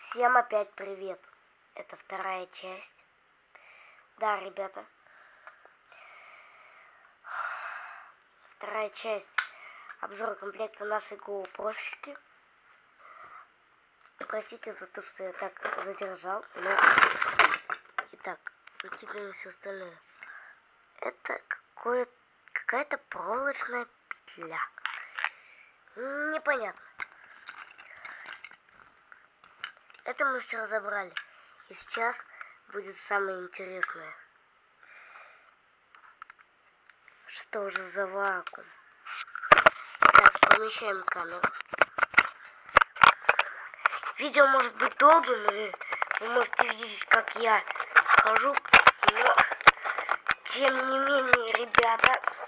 Всем опять привет. Это вторая часть. Да, ребята. Вторая часть обзора комплекта нашей GoPro-щики. Простите за то, что я так задержал. Но... Итак, выкидываем все остальное. Это какая-то проволочная петля. Непонятно. Это мы все разобрали. И сейчас будет самое интересное. Что же за вакуум? Так, помещаем камеру. Видео может быть долгим, и вы можете видеть, как я хожу, но тем не менее, ребята,